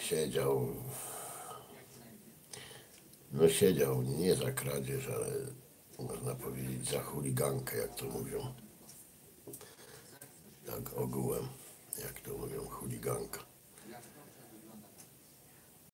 siedział, no siedział nie za kradzież, ale można powiedzieć za chuligankę, jak to mówią. Tak ogółem, jak to mówią, chuliganka.